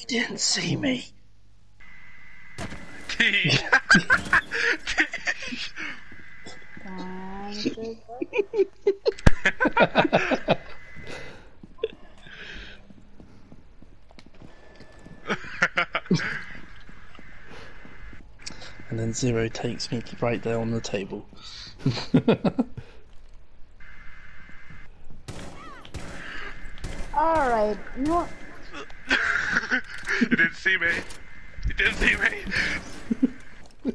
didn't see me. And then Zero takes me right there on the table. Alright, you know what? You didn't see me. You didn't see me.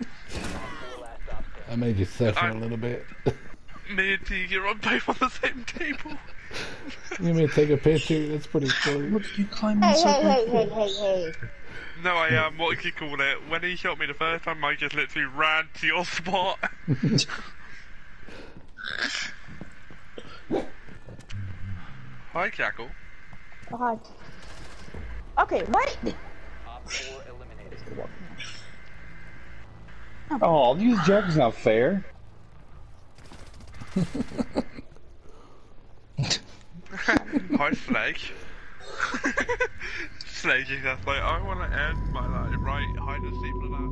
I made you suffer a little bit. Me and Tegan are both on the same table. You may take a picture, that's pretty funny. What did you climb Hey, in so hey. No, I what you call it? When he shot me the first time, I just literally ran to your spot. Hi, Jackal. Oh, hi. Okay, what? Oh, these jokes not fair. Hi, Sledge. Sledge is just like, I want to end my life right hide and seek for that.